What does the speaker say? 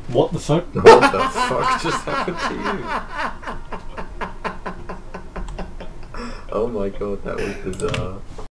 What the fuck? What the fuck just happened to you? Oh my god, that was bizarre.